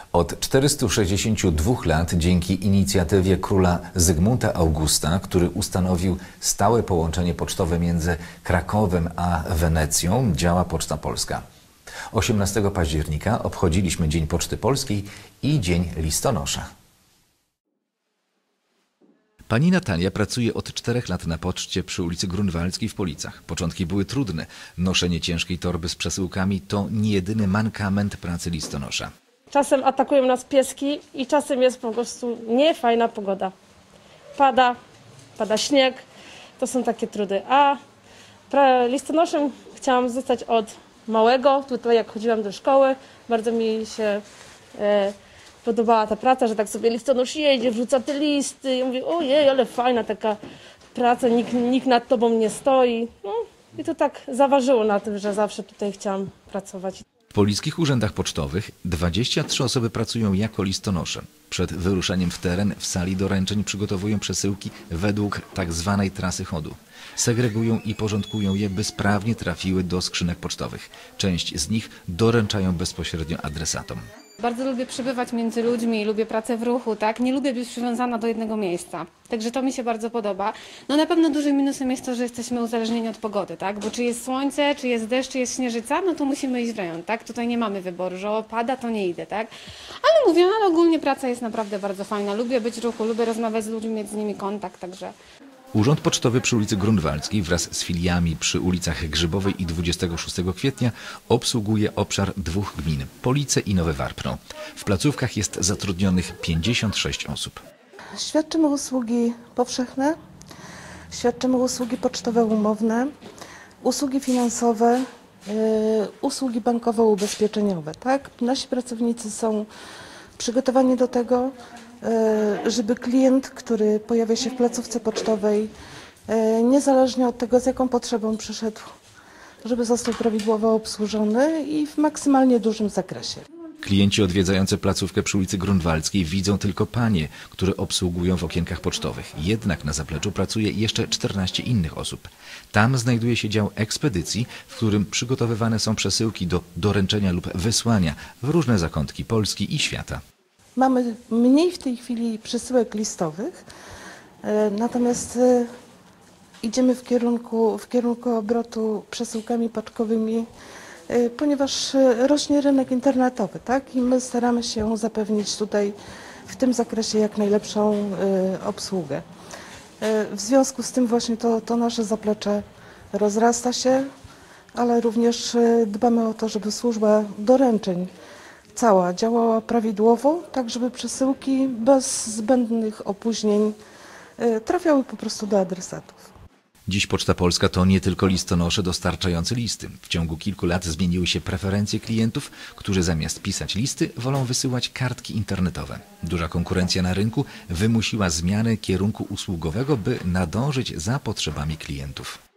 Od 462 lat dzięki inicjatywie króla Zygmunta Augusta, który ustanowił stałe połączenie pocztowe między Krakowem a Wenecją, działa Poczta Polska. 18 października obchodziliśmy Dzień Poczty Polskiej i Dzień Listonosza. Pani Natalia pracuje od 4 lat na poczcie przy ulicy Grunwaldzkiej w Policach. Początki były trudne. Noszenie ciężkiej torby z przesyłkami to nie jedyny mankament pracy listonosza. Czasem atakują nas pieski i czasem jest po prostu niefajna pogoda. Pada śnieg, to są takie trudy. A listonoszem chciałam zostać od małego. Tutaj jak chodziłam do szkoły, bardzo mi się podobała ta praca, że tak sobie listonosz jedzie, wrzuca te listy. I mówię, ojej, ale fajna taka praca, nikt nad tobą nie stoi. No, i to tak zaważyło na tym, że zawsze tutaj chciałam pracować. W polickich urzędach pocztowych 23 osoby pracują jako listonosze. Przed wyruszeniem w teren w sali doręczeń przygotowują przesyłki według tak zwanej trasy chodu. Segregują i porządkują je, by sprawnie trafiły do skrzynek pocztowych. Część z nich doręczają bezpośrednio adresatom. Bardzo lubię przebywać między ludźmi, lubię pracę w ruchu, tak? Nie lubię być przywiązana do jednego miejsca. Także to mi się bardzo podoba. No na pewno dużym minusem jest to, że jesteśmy uzależnieni od pogody, tak? Bo czy jest słońce, czy jest deszcz, czy jest śnieżyca, no to musimy iść w rejon, tak? Tutaj nie mamy wyboru, że pada, to nie idę, tak? Ale mówię, ale ogólnie praca jest naprawdę bardzo fajna. Lubię być w ruchu, lubię rozmawiać z ludźmi, mieć z nimi kontakt, także... Urząd Pocztowy przy ulicy Grunwaldzkiej wraz z filiami przy ulicach Grzybowej i 26 kwietnia obsługuje obszar 2 gmin – Police i Nowe Warpno. W placówkach jest zatrudnionych 56 osób. Świadczymy usługi powszechne, świadczymy usługi pocztowe umowne, usługi finansowe, usługi bankowo-ubezpieczeniowe. Tak? Nasi pracownicy są przygotowani do tego, żeby klient, który pojawia się w placówce pocztowej, niezależnie od tego, z jaką potrzebą przyszedł, żeby został prawidłowo obsłużony i w maksymalnie dużym zakresie. Klienci odwiedzający placówkę przy ulicy Grunwaldzkiej widzą tylko panie, które obsługują w okienkach pocztowych. Jednak na zapleczu pracuje jeszcze 14 innych osób. Tam znajduje się dział ekspedycji, w którym przygotowywane są przesyłki do doręczenia lub wysłania w różne zakątki Polski i świata. Mamy mniej w tej chwili przesyłek listowych, natomiast idziemy w kierunku obrotu przesyłkami paczkowymi, ponieważ rośnie rynek internetowy, tak? I my staramy się zapewnić tutaj w tym zakresie jak najlepszą obsługę. W związku z tym właśnie to nasze zaplecze rozrasta się, ale również dbamy o to, żeby służba doręczeń cała działała prawidłowo, tak żeby przesyłki bez zbędnych opóźnień trafiały po prostu do adresatów. Dziś Poczta Polska to nie tylko listonosze dostarczający listy. W ciągu kilku lat zmieniły się preferencje klientów, którzy zamiast pisać listy wolą wysyłać kartki internetowe. Duża konkurencja na rynku wymusiła zmianę kierunku usługowego, by nadążyć za potrzebami klientów.